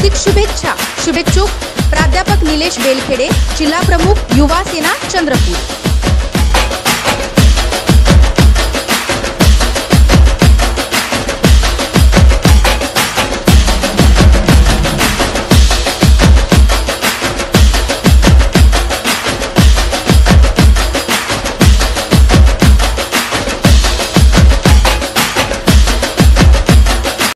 हार्दिक शुभेच्छा। शुभेच्छुक प्राध्यापक निलेश बेलखेडे, जिल्हा प्रमुख युवा सेना चंद्रपूर।